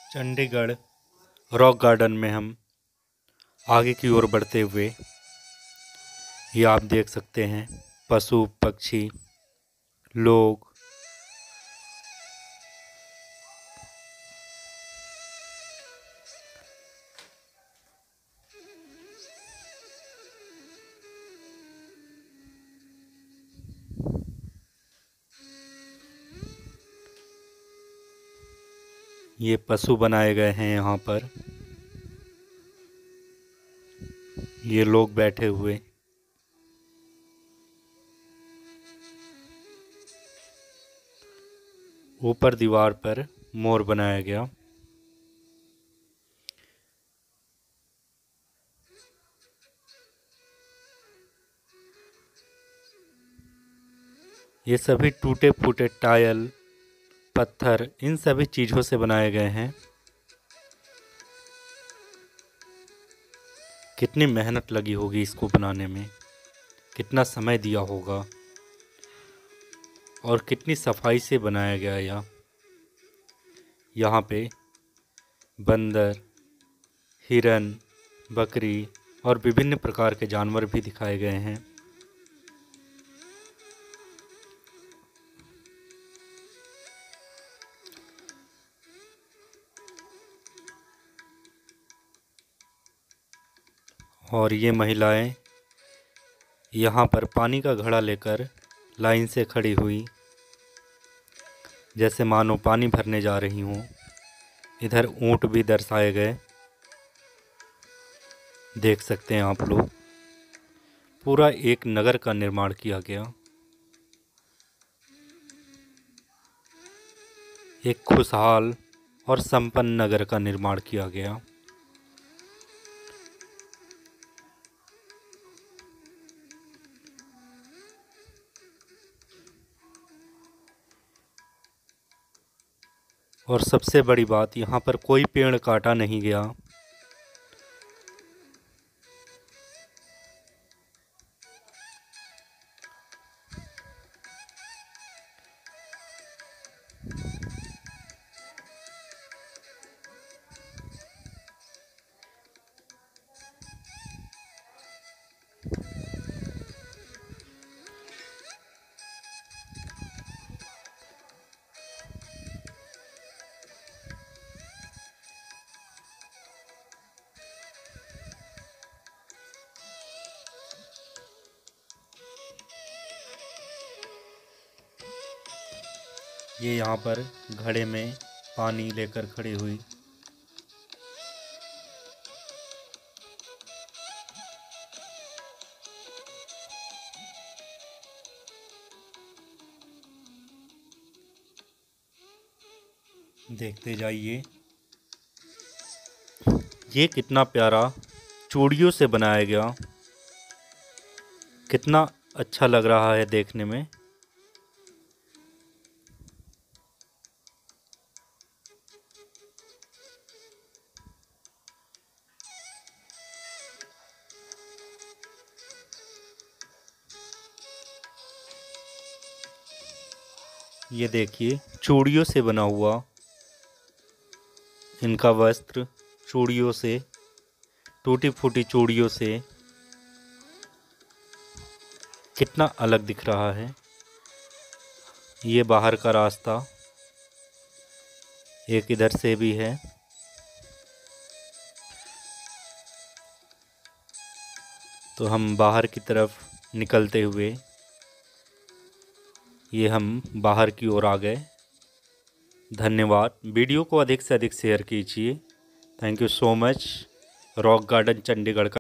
Chandigarh rock garden में हम आगे की ओर बढ़ते हुए ये आप देख सकते हैं पशु पक्षी लोग। ये पशु बनाए गए हैं यहाँ पर। ये लोग बैठे हुए। ऊपर दीवार पर मोर बनाया गया। ये सभी टूटे फूटे टायल पत्थर इन सभी चीज़ों से बनाए गए हैं। कितनी मेहनत लगी होगी इसको बनाने में, कितना समय दिया होगा और कितनी सफाई से बनाया गया। यहाँ पे बंदर, हिरन, बकरी और विभिन्न प्रकार के जानवर भी दिखाए गए हैं। और ये महिलाएं यहाँ पर पानी का घड़ा लेकर लाइन से खड़ी हुई, जैसे मानो पानी भरने जा रही हों। इधर ऊंट भी दर्शाए गए, देख सकते हैं आप लोग। पूरा एक नगर का निर्माण किया गया, एक खुशहाल और संपन्न नगर का निर्माण किया गया। और सबसे बड़ी बात, यहाँ पर कोई पेड़ काटा नहीं गया। ये यहाँ पर घड़े में पानी लेकर खड़ी हुई। देखते जाइए, ये कितना प्यारा चूड़ियों से बनाया गया, कितना अच्छा लग रहा है देखने में। ये देखिए चूड़ियों से बना हुआ इनका वस्त्र, चूड़ियों से, टूटी फूटी चूड़ियों से कितना अलग दिख रहा है। ये बाहर का रास्ता एक इधर से भी है। तो हम बाहर की तरफ निकलते हुए ये हम बाहर की ओर आ गए। धन्यवाद। वीडियो को अधिक से अधिक शेयर कीजिए। Thank you so much. Rock garden Chandigarh का